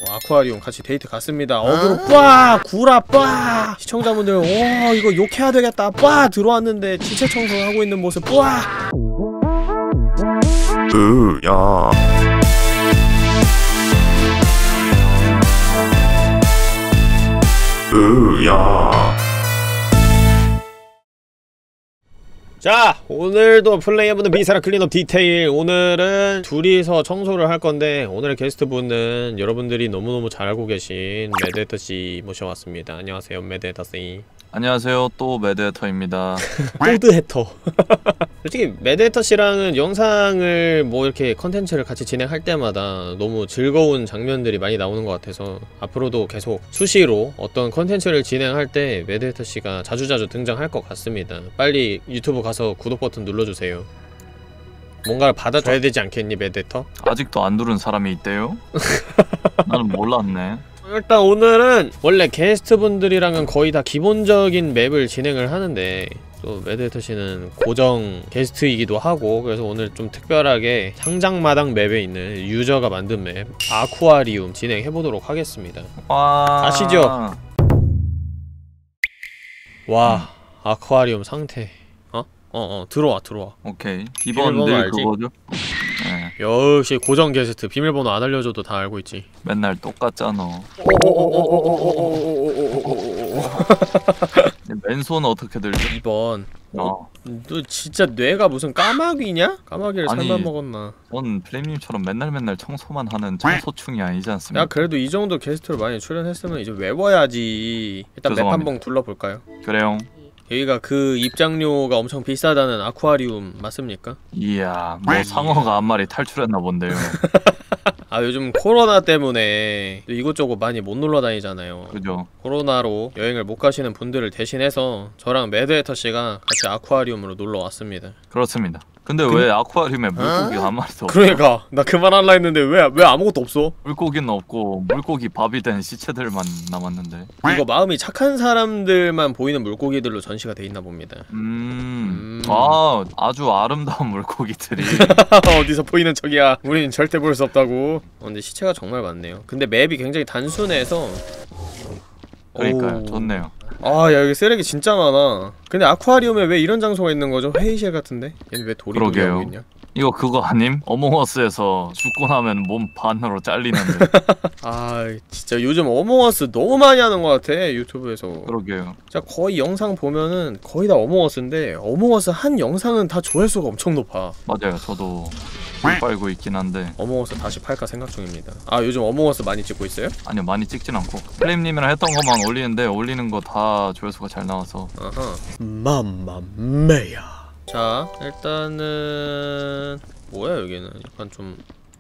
아쿠아리움 같이 데이트 갔습니다. 어그로 빠! 구라 빠! 시청자분들 오 이거 욕해야 되겠다 빠! 들어왔는데 지체 청소하고 있는 모습 빠! 야. 야. 자, 오늘도 플레이해보는 미사라 클린업 디테일. 오늘은 둘이서 청소를 할 건데 오늘의 게스트분은 여러분들이 너무너무 잘 알고 계신 매드헤터씨 모셔왔습니다. 안녕하세요, 매드헤터씨. 안녕하세요, 또 매드헤터입니다. 또드헤터. 솔직히 매드헤터씨랑은 영상을 뭐 이렇게 컨텐츠를 같이 진행할 때마다 너무 즐거운 장면들이 많이 나오는 것 같아서 앞으로도 계속 수시로 어떤 컨텐츠를 진행할 때 매드헤터씨가 자주자주 등장할 것 같습니다. 빨리 유튜브 가서 구독 버튼 눌러주세요. 뭔가를 받아줘야 되지 않겠니, 매드헤터? 아직도 안 누른 사람이 있대요? 나는 몰랐네. 일단 오늘은 원래 게스트분들이랑은 거의 다 기본적인 맵을 진행을 하는데 또 매드헤터씨는 고정 게스트이기도 하고 그래서 오늘 좀 특별하게 상장마당 맵에 있는 유저가 만든 맵 아쿠아리움 진행해보도록 하겠습니다. 와... 아시죠? 와 아쿠아리움 상태 들어와. 오케이. 비번 늘 알지? 그거죠? 네. 역시 고정 게스트 비밀번호 안 알려줘도 다 알고 있지. 맨날 똑같잖아. 맨손 어떻게 들죠? 2번. 너 진짜 뇌가 무슨 까마귀냐? 까마귀를 삶아 먹었나? 전 플레임님처럼 맨날 청소만 하는 청소충이 아니지 않습니까? 야 그래도 이 정도 게스트로 많이 출연했으면 이제 외워야지. 일단 맵 한번 둘러볼까요? 그래요. 여기가 그 입장료가 엄청 비싸다는 아쿠아리움 맞습니까? 이야, 뭐 상어가 한 마리 탈출했나 본데요. 아 요즘 코로나 때문에 이곳저곳 많이 못 놀러 다니잖아요. 그죠. 코로나로 여행을 못 가시는 분들을 대신해서 저랑 매드헤터씨가 같이 아쿠아리움으로 놀러 왔습니다. 그렇습니다. 근데 왜 아쿠아리움에 물고기가 한 마리도 없어? 그러니까 나 그만할라 했는데 왜 아무것도 없어? 물고기는 없고 물고기 밥이 된 시체들만 남았는데. 이거 마음이 착한 사람들만 보이는 물고기들로 전시가 돼 있나 봅니다. 아, 아주 아름다운 물고기들이. 어디서 보이는 척이야. 우리는 절대 볼 수 없다고. 근데 시체가 정말 많네요. 근데 맵이 굉장히 단순해서 그러니까요. 좋네요. 아, 야 여기 쓰레기 진짜 많아. 근데 아쿠아리움에 왜 이런 장소가 있는 거죠? 회의실 같은데? 얘는 왜 도리도리 하고 있냐? 이거 그거 아님? 어몽어스에서 죽고 나면 몸 반으로 잘리는데. 아 진짜 요즘 어몽어스 너무 많이 하는 것 같아 유튜브에서. 그러게요. 진짜 거의 영상 보면은 거의 다 어몽어스인데 어몽어스 한 영상은 다 조회수가 엄청 높아. 맞아요. 저도 물 빨고 있긴 한데 어몽어스 다시 팔까 생각 중입니다. 아 요즘 어몽어스 많이 찍고 있어요? 아니요, 많이 찍진 않고 플레임님이랑 했던 것만 올리는데 올리는 거 다 조회수가 잘 나와서. 아하. 맘마메야. 자 일단은 뭐야 여기는 약간 좀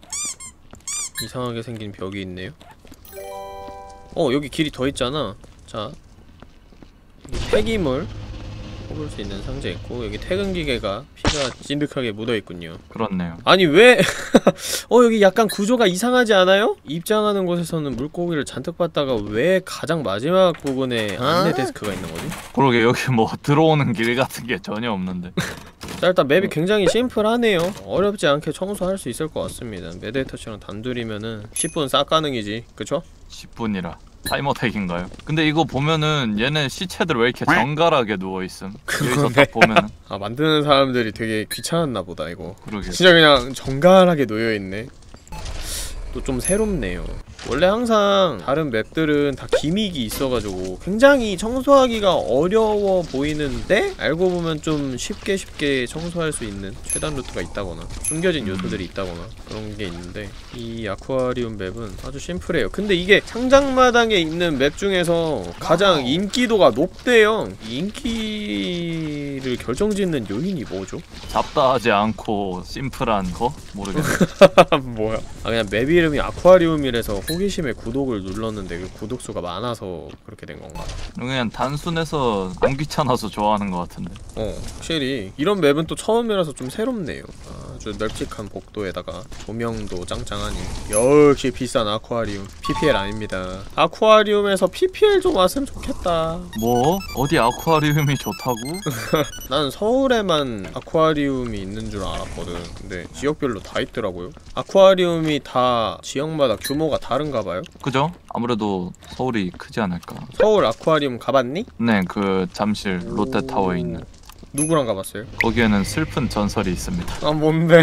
이상하게 생긴 벽이 있네요. 여기 길이 더 있잖아. 자 여기 폐기물 뽑을 수 있는 상자 있고 여기 퇴근 기계가 피가 찐득하게 묻어있군요. 그렇네요. 아니 왜 여기 약간 구조가 이상하지 않아요? 입장하는 곳에서는 물고기를 잔뜩 봤다가 왜 가장 마지막 부분에 안내 데스크가 있는 거지? 그러게 여기 뭐 들어오는 길 같은 게 전혀 없는데. 자 일단 맵이 굉장히 심플하네요. 어렵지 않게 청소할 수 있을 것 같습니다. 매드헤터씨랑 단둘이면은 10분 싹 가능이지 그쵸? 10분이라 타이머택인가요? 근데 이거 보면은 얘네 시체들 왜 이렇게 정갈하게 누워있음? 여기서 딱 보면은 아 만드는 사람들이 되게 귀찮았나 보다 이거. 그러게. 진짜 그냥 정갈하게 놓여있네. 또 좀 새롭네요. 원래 항상 다른 맵들은 다 기믹이 있어가지고 굉장히 청소하기가 어려워 보이는데 알고 보면 좀 쉽게 청소할 수 있는 최단 루트가 있다거나 숨겨진 요소들이 있다거나 그런 게 있는데 이 아쿠아리움 맵은 아주 심플해요. 근데 이게 상장마당에 있는 맵 중에서 가장 인기도가 높대요. 이 인기를 결정짓는 요인이 뭐죠? 잡다하지 않고 심플한 거? 모르겠네. 뭐야? 아 그냥 맵 이름이 아쿠아리움이라서 호기심에 구독을 눌렀는데 그 구독수가 많아서 그렇게 된 건가? 그냥 단순해서 안 귀찮아서 좋아하는 것 같은데. 확실히 이런 맵은 또 처음이라서 좀 새롭네요. 아 아주 널찍한 복도에다가 조명도 짱짱하니 역시 비싼 아쿠아리움. PPL 아닙니다. 아쿠아리움에서 PPL 좀 왔으면 좋겠다. 뭐? 어디 아쿠아리움이 좋다고? 난 서울에만 아쿠아리움이 있는 줄 알았거든. 근데 지역별로 다 있더라고요. 아쿠아리움이 다 지역마다 규모가 다른가 봐요? 그죠? 아무래도 서울이 크지 않을까. 서울 아쿠아리움 가봤니? 네, 그 잠실 롯데타워에 있는. 누구랑 가봤어요? 거기에는 슬픈 전설이 있습니다. 아 뭔데?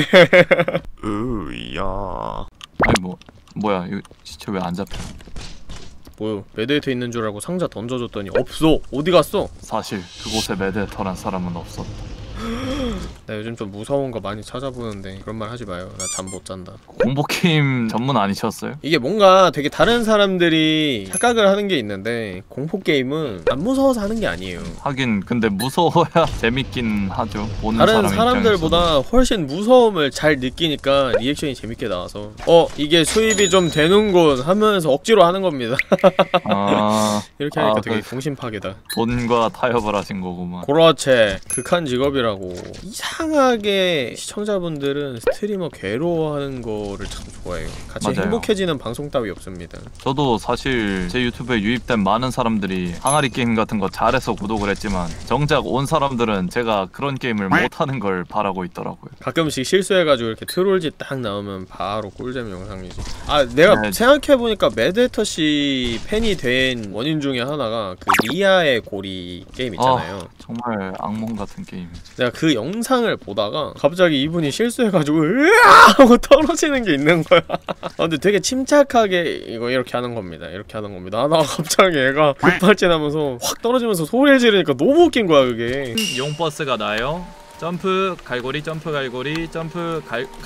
으야. 아니 뭐야 이거 시체 왜 안 잡혀? 뭐요? 매드헤터 있는 줄 알고 상자 던져줬더니 없어! 어디 갔어? 사실 그곳에 매드헤터란 사람은 없었다. 나 요즘 좀 무서운 거 많이 찾아보는데 그런 말 하지 마요. 나 잠 못 잔다. 공포게임 전문 아니셨어요? 이게 뭔가 되게 다른 사람들이 착각을 하는 게 있는데 공포게임은 안 무서워서 하는 게 아니에요. 하긴 근데 무서워야 재밌긴 하죠. 보는 다른 사람 사람들보다 훨씬 무서움을 잘 느끼니까 리액션이 재밌게 나와서 이게 수입이 좀 되는군 하면서 억지로 하는 겁니다. 아 이렇게 하니까 아, 되게 그- 공심파괴다. 돈과 타협을 하신 거구만. 그렇지. 극한 직업이라고. 이상하게 시청자분들은 스트리머 괴로워하는 거를 참 좋아해요. 같이 맞아요. 행복해지는 방송 따위 없습니다. 저도 사실 제 유튜브에 유입된 많은 사람들이 항아리 게임 같은 거 잘해서 구독을 했지만 정작 온 사람들은 제가 그런 게임을 못하는 걸 바라고 있더라고요. 가끔씩 실수해가지고 이렇게 트롤짓 딱 나오면 바로 꿀잼 영상이지. 아 내가 네. 생각해보니까 매드헤터씨 팬이 된 원인 중에 하나가 그 리아의 고리 게임 있잖아요. 정말 악몽 같은 게임이죠. 내가 그 영상을 보다가 갑자기 이분이 실수해가지고 으아 하고 떨어지는 게 있는 거야. 아, 근데 되게 침착하게 이거 이렇게 하는 겁니다. 이렇게 하는 겁니다. 아, 나 갑자기 애가 급발진하면서 확 떨어지면서 소리를 지르니까 너무 웃긴 거야 그게. 용버스가 나요. 점프 갈고리 점프 갈고리 점프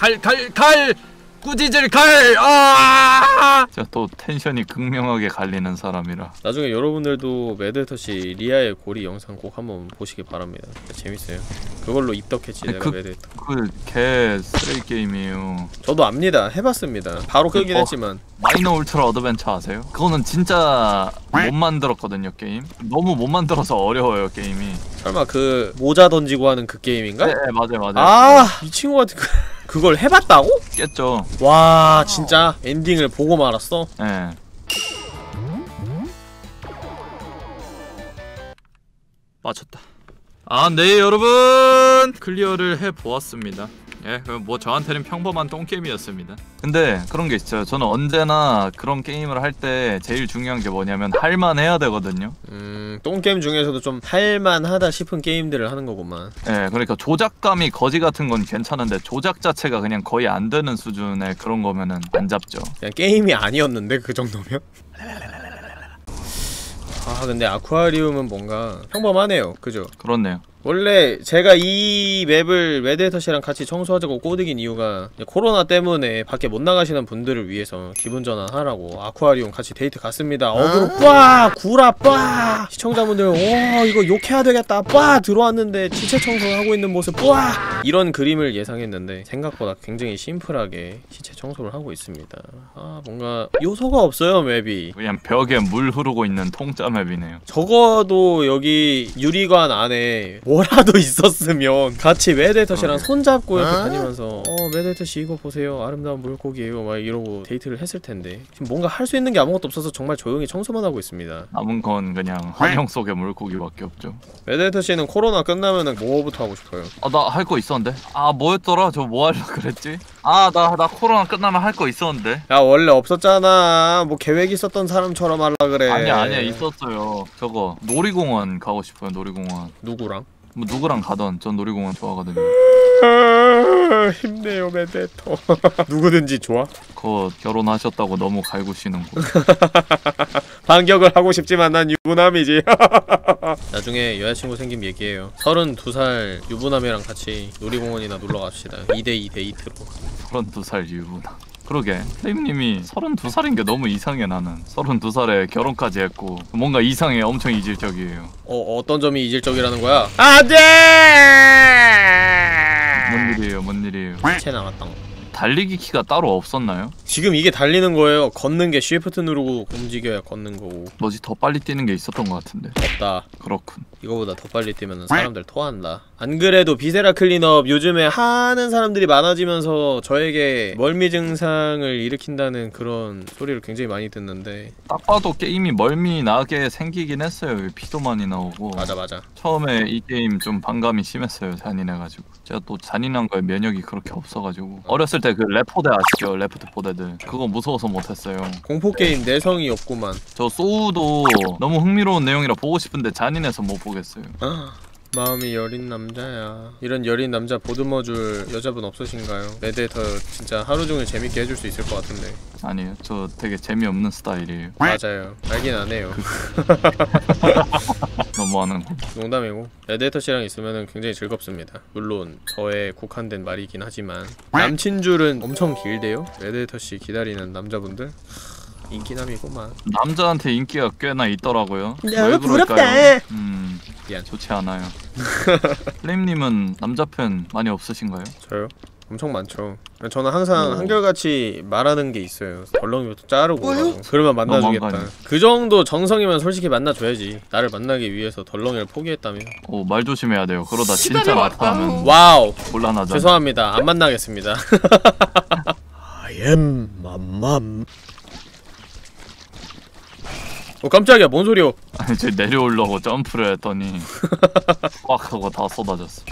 갈 꾸짖을 갈! 아! 제가 또 텐션이 극명하게 갈리는 사람이라. 나중에 여러분들도 매드헤터씨 리아의 고리 영상 꼭 한번 보시기 바랍니다. 재밌어요. 그걸로 입덕했지 내가 매드헤터. 그 개 쓰레기 게임이에요. 저도 압니다. 해봤습니다. 바로 끄긴 했지만. 마이너 울트라 어드벤처 아세요? 그거는 진짜 못 만들었거든요 게임. 너무 못 만들어서 어려워요 게임이. 설마 그 모자 던지고 하는 그 게임인가? 네 맞아요. 아, 이 친구한테 그걸 해봤다고? 깼죠. 와, 진짜 엔딩을 보고 말았어? 네. 맞췄다. 아, 네 여러분 클리어를 해보았습니다. 예, 뭐 저한테는 평범한 똥게임이었습니다. 근데 그런 게 있어요. 저는 언제나 그런 게임을 할 때 제일 중요한 게 뭐냐면 할만해야 되거든요. 똥게임 중에서도 좀 할만하다 싶은 게임들을 하는 거구만. 예, 그러니까 조작감이 거지 같은 건 괜찮은데 조작 자체가 그냥 거의 안 되는 수준의 그런 거면은 안 잡죠. 그냥 게임이 아니었는데 그 정도면? 아, 근데 아쿠아리움은 뭔가 평범하네요. 그죠? 그렇네요. 원래 제가 이 맵을 매드헤터씨랑 같이 청소하자고 꼬드긴 이유가 코로나 때문에 밖에 못 나가시는 분들을 위해서 기분 전환하라고 아쿠아리움 같이 데이트 갔습니다. 어그로 빠! 구라 빠! 시청자분들 오 이거 욕해야 되겠다 빠! 들어왔는데 시체 청소하고 있는 모습 빠! 이런 그림을 예상했는데 생각보다 굉장히 심플하게 시체 청소를 하고 있습니다. 아 뭔가 요소가 없어요 맵이. 그냥 벽에 물 흐르고 있는 통짜 맵이네요. 적어도 여기 유리관 안에 뭐라도 있었으면 같이 매드헤터씨랑 손잡고 이렇게 다니면서 매드헤터씨 이거 보세요 아름다운 물고기예요 막 이러고 데이트를 했을 텐데 지금 뭔가 할 수 있는 게 아무것도 없어서 정말 조용히 청소만 하고 있습니다. 남은 건 그냥 환영 속의 물고기밖에 없죠. 매드헤터씨는 코로나 끝나면은 뭐부터 하고 싶어요? 아, 나 할 거 있었는데? 아, 뭐였더라? 저 뭐 하려고 그랬지? 아, 나 코로나 끝나면 할 거 있었는데? 야 원래 없었잖아. 뭐 계획 있었던 사람처럼 하려 그래. 아니야, 있었어요. 저거, 놀이공원 가고 싶어요, 놀이공원. 누구랑? 뭐, 누구랑 가던, 전 놀이공원 좋아하거든요. 힘내요 매드헤터. 누구든지 좋아? 그거 결혼하셨다고 너무 갈구시는 거. 반격을 하고 싶지만 난 유부남이지. 나중에 여자친구 생기면 얘기해요. 32살 유부남이랑 같이 놀이공원이나 놀러갑시다. 2대2 데이트로. 32살 유부남. 그러게 선생님이 32살인 게 너무 이상해. 나는 32살에 결혼까지 했고 뭔가 이상해. 엄청 이질적이에요. 어떤 점이 이질적이라는 거야? 안돼! 뭔 일이에요? 시체 남았다. 달리기 키가 따로 없었나요? 지금 이게 달리는 거예요. 걷는 게 쉬프트 누르고 움직여야 걷는 거고. 뭐지 더 빨리 뛰는 게 있었던 것 같은데. 없다. 그렇군. 이거보다 더 빨리 뛰면 사람들 토한다. 안 그래도 비세라 클린업 요즘에 하는 사람들이 많아지면서 저에게 멀미 증상을 일으킨다는 그런 소리를 굉장히 많이 듣는데 딱 봐도 게임이 멀미 나게 생기긴 했어요. 피도 많이 나오고. 맞아. 처음에 이 게임 좀 반감이 심했어요. 잔인해가지고. 제가 또 잔인한 거에 면역이 그렇게 없어가지고. 어렸을 때 그 레포대 아시죠? 레프트 4데드. 그거 무서워서 못했어요. 공포게임 내성이 없구만. 저 소우도 너무 흥미로운 내용이라 보고 싶은데 잔인해서 못 보겠어요. 마음이 여린 남자야. 이런 여린 남자 보듬어줄 여자분 없으신가요? 레드헤터 진짜 하루종일 재밌게 해줄 수 있을 것 같은데. 아니에요. 저 되게 재미없는 스타일이에요. 맞아요. 알긴 안 해요. 너무하는 거. 농담이고 레드헤터 씨랑 있으면 굉장히 즐겁습니다. 물론 저의 국한된 말이긴 하지만 남친 줄은 엄청 길대요. 레드헤터 씨 기다리는 남자분들 인기남이구만. 남자한테 인기가 꽤나 있더라고요. 너무 왜 부럽다. 그럴까요? 미안. 좋지 않아요. 플레임님은 남자팬 많이 없으신가요? 저요? 엄청 많죠. 저는 항상 오. 한결같이 말하는 게 있어요. 덜렁이부터 자르고 가고. 그러면 만나주겠다. 너무한 거 그 정도 정성이면 솔직히 만나줘야지. 나를 만나기 위해서 덜렁이를 포기했다면. 오, 말 조심해야 돼요. 그러다 진짜 나타나면 와우. 곤란하잖아. 죄송합니다. 안 만나겠습니다. I am 맘맘. 깜짝이야. 뭔 소리요? 아니 저 내려오려고 점프를 했더니 꽉 하고 다 쏟아졌어.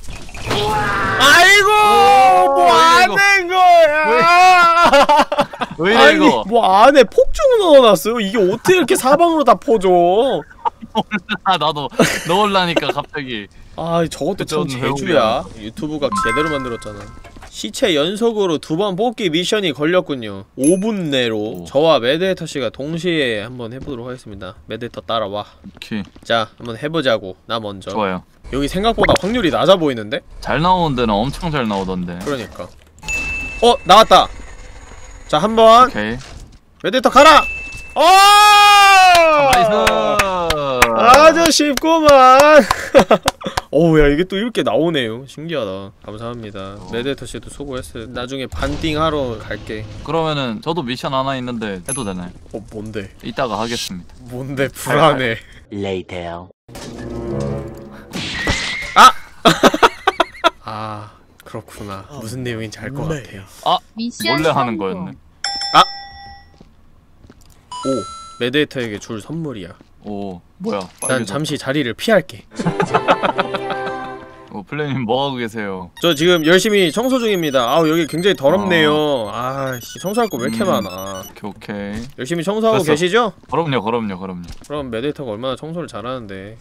아이고! 뭐 하는 거야? 왜 이래 아니, 이거? 뭐 안에 폭죽 넣어놨어요? 이게 어떻게 이렇게 사방으로 다 퍼져? 아 나도 넣으려니까 갑자기. 아 저것도 참 재주야. 유튜브가 제대로 만들었잖아. 시체 연속으로 2번 뽑기 미션이 걸렸군요. 5분 내로 저와 매드헤터씨가 동시에 한번 해보도록 하겠습니다. 매드헤터 따라와. 오케이. 자 한번 해보자고. 나 먼저. 좋아요. 여기 생각보다 확률이 낮아 보이는데? 잘 나오는 데는 엄청 잘 나오던데. 그러니까. 나왔다. 자 한번 오케이. 매드헤터 가라! 나이스! 아주 쉽구만. 어우야 이게 또 이렇게 나오네요. 신기하다. 감사합니다. 매드헤터씨도 수고했어요. 나중에 반띵 하러 갈게. 그러면은 저도 미션 하나 있는데 해도 되나요? 뭔데? 이따가 하겠습니다. 뭔데 불안해. Later. 아 그렇구나. 무슨 내용인지 알 것 같아요. 몰래 하는 거였네. 오 매드헤터에게 줄 선물이야. 오 뭐야? 난 잠시 자리를 피할게. 플레이님 뭐하고 계세요? 저 지금 열심히 청소 중입니다. 아우 여기 굉장히 더럽네요. 아씨 청소할 거 왜 이렇게 많아. 오케이. 열심히 청소하고 됐어. 계시죠? 그럼요. 그럼 매드헤터가 얼마나 청소를 잘하는데.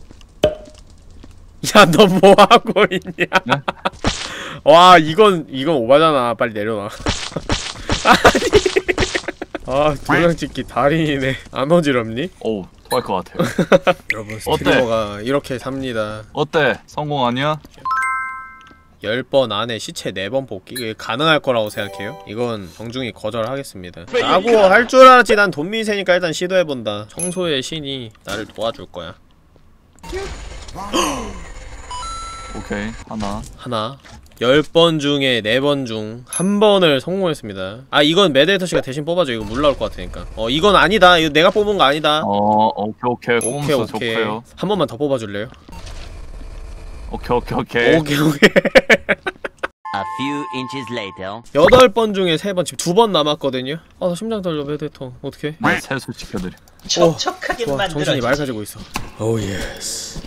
야 너 뭐하고 있냐? 네? 와 이건 오바잖아. 빨리 내려놔. 아니 도장 찍기 달인이네. 안 어지럽니? 오 토할 것 같아요. 여러분 어때? 스트리머가 이렇게 삽니다. 어때? 성공 아니야? 10번 안에 시체 4번 뽑기? 이게 가능할 거라고 생각해요? 이건 정중히 거절하겠습니다. 라고 할 줄 알았지. 난 돈미세니까 일단 시도해본다. 청소의 신이 나를 도와줄 거야. 오케이 하나 10번 중에 4번 중 1번을 성공했습니다. 아 이건 매드헤터씨가 대신 뽑아줘. 이거 물 나올 것 같으니까. 이건 아니다. 이거 내가 뽑은 거 아니다. 오케이 꼼수 좋고요. 한 번만 더 뽑아줄래요? 오케이 오케이 A few inches later. 8번 중에 3번 지금 2번 남았거든요? 나 심장 떨려. 매드헤터 어떡해? 네, 세수 시켜드려. 촉촉하게 좋아 정신이 맑아지고 있어. 오 예스.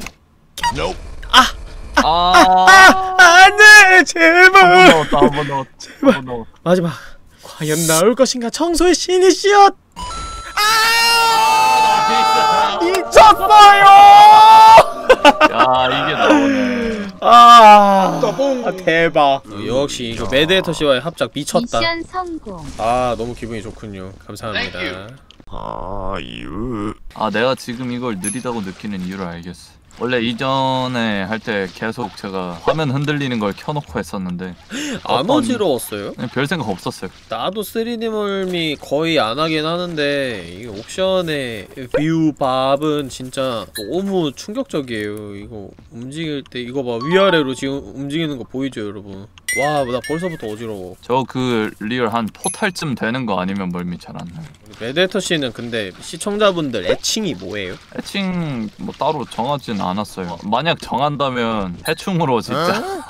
안돼 제발. 한 번 넣었다. 마지막 과연 나올 것인가. 청소의 신이 씨앗. 미쳤어요. 야 이게 나오네. 대박. 역시 이거 매드헤터 씨와의 합작 미쳤다. 미션 성공. 너무 기분이 좋군요. 감사합니다. 아유. 내가 지금 이걸 느리다고 느끼는 이유를 알겠어. 원래 이전에 할 때 계속 제가 화면 흔들리는 걸 켜놓고 했었는데 안 어지러웠어요? 그냥 별 생각 없었어요. 나도 3D 멀미 거의 안 하긴 하는데 이게 옵션의 뷰 밥은 진짜 너무 충격적이에요. 이거 움직일 때 이거 봐. 위아래로 지금 움직이는 거 보이죠 여러분? 와, 나 벌써부터 어지러워. 저 그 리얼 한 포탈쯤 되는 거 아니면 멀미 잘 안 나요. 레드헤터 씨는 근데 시청자분들 애칭이 뭐예요? 해칭 뭐 따로 정하진 않았어요. 만약 정한다면 해충으로 진짜.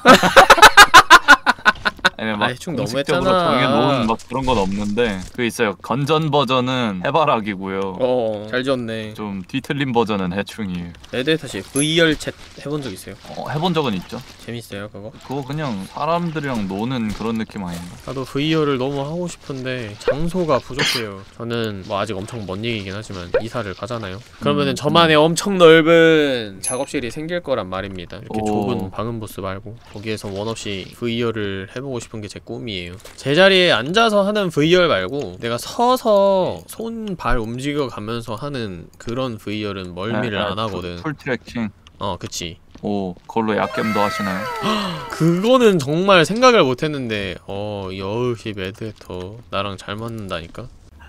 아니, 막 해충 공식적으로 너무했잖아. 정해놓은 막 그런 건 없는데 그 있어요. 건전 버전은 해바라기고요. 잘 지었네. 좀 뒤틀린 버전은 해충이에요. 레드헤터 씨 VR 챗 해본 적 있어요? 해본 적은 있죠. 재밌어요 그거? 그거 그냥 사람들이랑 노는 그런 느낌 아닌가? 나도 VR을 너무 하고 싶은데 장소가 부족해요. 저는 뭐 아직 엄청 먼 얘기긴 하지만 이사를 가잖아요. 그러면은 저만의 엄청 넓은 작업실이 생길 거란 말입니다. 이렇게 오. 좁은 방음 부스 말고 거기에서 원 없이 VR을 해보고 싶은 게 제 꿈이에요. 제자리에 앉아서 하는 VR 말고 내가 서서 손, 발 움직여 가면서 하는 그런 VR은 멀미를 안 하거든. 풀 트래킹. 그치. 오, 그걸로 약겜도 하시나요? 그거는 정말 생각을 못했는데 여우시 매드헤터 나랑 잘 맞는다니까?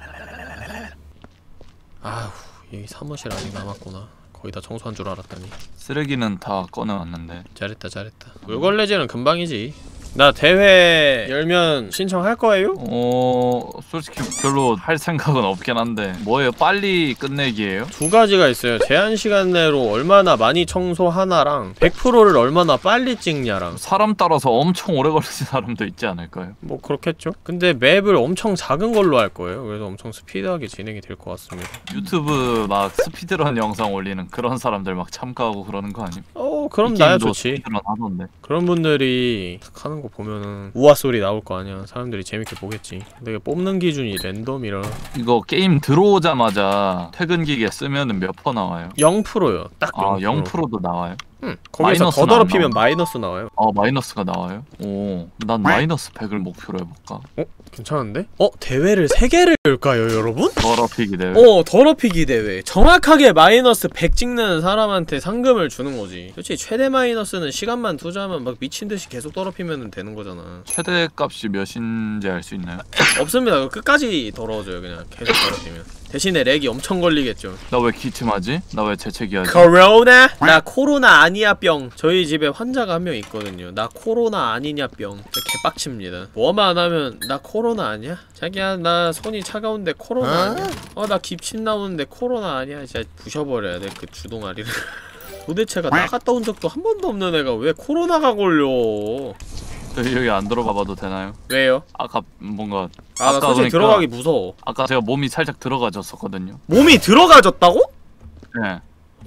아휴, 여기 사무실 아직 남았구나. 거의 다 청소한 줄 알았더니. 쓰레기는 다 꺼내왔는데. 잘했다. 물걸레질은 금방이지. 나 대회 열면 신청할 거예요? 솔직히 별로 할 생각은 없긴 한데 뭐예요? 빨리 끝내기예요? 두 가지가 있어요. 제한 시간 내로 얼마나 많이 청소하나랑 100%를 얼마나 빨리 찍냐랑. 사람 따라서 엄청 오래 걸리는 사람도 있지 않을까요? 뭐 그렇겠죠? 근데 맵을 엄청 작은 걸로 할 거예요. 그래서 엄청 스피드하게 진행이 될 것 같습니다. 유튜브 막 스피드런 영상 올리는 그런 사람들 막 참가하고 그러는 거 아님? 그럼 이 나야 게임도 좋지. 스피드런 하던데. 그런 분들이 하는 거 보면은 우아 소리 나올 거 아니야. 사람들이 재밌게 보겠지. 근데 뽑는 기준이 랜덤이라 이거 게임 들어오자마자 퇴근 기계 쓰면은 몇 퍼 나와요? 0%요. 딱 0%. 0%도 나와요? 응. 거기서 더 마이너스는 더럽히면 안 나와. 마이너스 나와요. 마이너스가 나와요? 오, 난 마이너스 100을 목표로 해볼까? 괜찮은데? 대회를 3개를 열까요, 여러분? 더럽히기 대회. 더럽히기 대회. 정확하게 마이너스 100 찍는 사람한테 상금을 주는 거지. 솔직히 최대 마이너스는 시간만 투자하면 막 미친듯이 계속 더럽히면 되는 거잖아. 최대 값이 몇인지 알 수 있나요? 없습니다. 끝까지 더러워져요, 그냥. 계속 더럽히면. 대신에 렉이 엄청 걸리겠죠. 나 왜 기침하지? 나 왜 재채기하지? 코로나? 나 코로나 아니야 뿅. 저희 집에 환자가 한 명 있거든요. 나 코로나 아니냐 뿅. 개빡칩니다. 뭐만 하면 나 코로나 아니야? 자기야 나 손이 차가운데 코로나 아니야? 나 기침 나오는데 코로나 아니야? 진짜 부셔버려야 돼 그 주둥아리를. 도대체가 나갔다 온 적도 한 번도 없는 애가 왜 코로나가 걸려? 저희 여기 안 들어가 봐도 되나요? 왜요? 아까 뭔가 나 솔직히 보니까 들어가기 무서워. 아까 제가 몸이 살짝 들어가졌었거든요. 몸이 들어가졌다고? 네.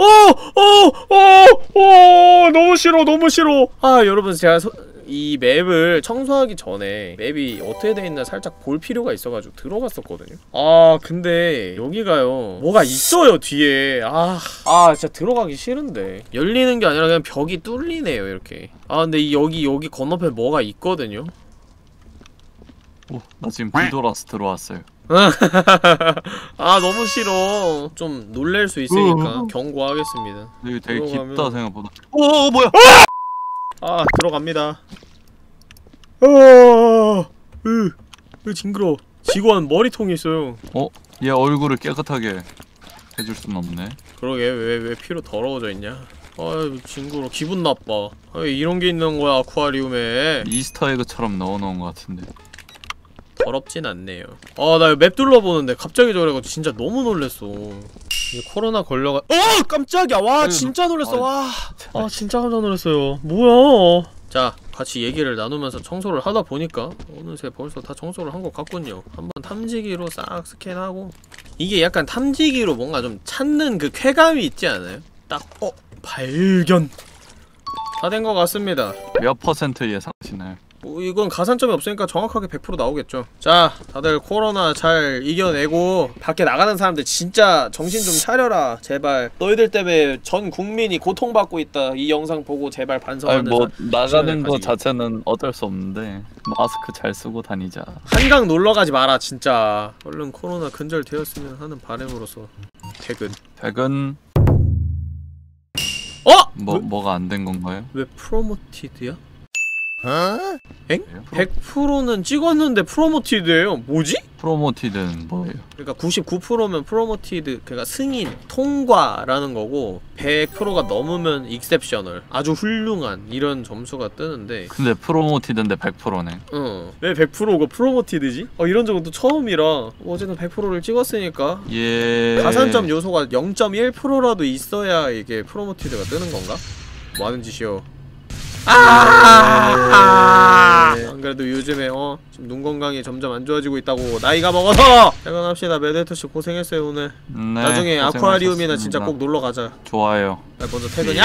너무 싫어. 여러분 제가 이 맵을 청소하기 전에 맵이 어떻게 돼 있나 살짝 볼 필요가 있어가지고 들어갔었거든요. 근데 여기가요 뭐가 있어요 뒤에. 진짜 들어가기 싫은데. 열리는 게 아니라 그냥 벽이 뚫리네요 이렇게. 근데 여기 건너편에 뭐가 있거든요. 나 지금 뒤돌아서 들어왔어요. 너무 싫어. 좀 놀랄 수 있으니까 경고하겠습니다. 여기 되게 들어가면- 깊다 생각보다. 뭐야? 들어갑니다. 징그러. 직원 머리통이 있어요. 얘 얼굴을 깨끗하게 해줄 순 없네. 그러게 왜 피로 더러워져 있냐? 징그러. 기분 나빠. 이런 게 있는 거야 아쿠아리움에. 이스터에그처럼 넣어놓은 것 같은데. 더럽진 않네요. 나 맵 둘러보는데 갑자기 저래가지고 진짜 너무 놀랬어. 이제 코로나 걸려가. 깜짝이야. 와 진짜 놀랬어. 와. 진짜 깜짝 놀랐어요. 뭐야? 자, 같이 얘기를 나누면서 청소를 하다 보니까 어느새 벌써 다 청소를 한 것 같군요. 한번 탐지기로 싹 스캔하고. 이게 약간 탐지기로 뭔가 좀 찾는 그 쾌감이 있지 않아요? 딱 발견. 다 된 것 같습니다. 몇 퍼센트 예상하시나요? 이건 가산점이 없으니까 정확하게 100% 나오겠죠. 자, 다들 코로나 잘 이겨내고 밖에 나가는 사람들 진짜 정신 좀 차려라. 제발. 너희들 때문에 전 국민이 고통받고 있다. 이 영상 보고 제발 반성하는 나가는 거 가지기. 자체는 어쩔 수 없는데 마스크 잘 쓰고 다니자. 한강 놀러가지 마라 진짜. 얼른 코로나 근절되었으면 하는 바람으로서 퇴근. 뭐가 안 된 건가요? 왜 프로모티드야? 엥? 100%는 찍었는데 프로모티드예요. 뭐지? 프로모티드는 뭐예요? 그러니까 99%면 프로모티드, 그러니까 승인, 통과라는 거고 100%가 넘으면 익셉셔널, 아주 훌륭한 이런 점수가 뜨는데 근데 프로모티드인데 100%네. 왜 100%가 프로모티드지? 이런 적은 또 처음이라 어제는 100%를 찍었으니까 예. 가산점 요소가 0.1%라도 있어야 이게 프로모티드가 뜨는 건가? 뭐 하는 짓이여. 안 그래도 요즘에 지금 눈 건강이 점점 안 좋아지고 있다고. 나이가 먹어서! 퇴근합시다. 메데토씨 고생했어요 오늘. 네, 나중에 아쿠아리움이나 고생하셨습니다. 진짜 꼭 놀러 가자. 좋아요. 나 먼저 퇴근이.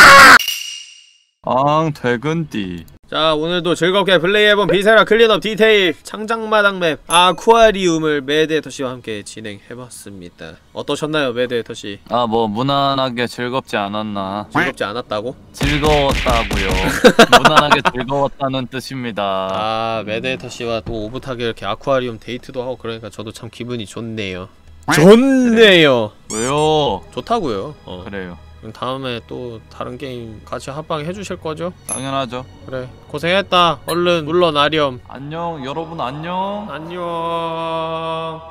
퇴근띠. 자, 오늘도 즐겁게 플레이해본 비세라 클린업 디테일 창작마당 맵 아쿠아리움을 매드헤터씨와 함께 진행해봤습니다. 어떠셨나요, 매드헤터씨? 뭐 무난하게 즐겁지 않았나. 즐겁지 않았다고? 즐거웠다고요. 무난하게 즐거웠다는 뜻입니다. 매드헤터씨와 또 오붓하게 이렇게 아쿠아리움 데이트도 하고 그러니까 저도 참 기분이 좋네요. 좋네요. 왜요? 좋다고요. 그래요. 그럼 다음에 또 다른 게임 같이 합방 해주실 거죠? 당연하죠. 그래, 고생했다. 얼른 물러나렴. 안녕, 여러분 안녕. 안녕.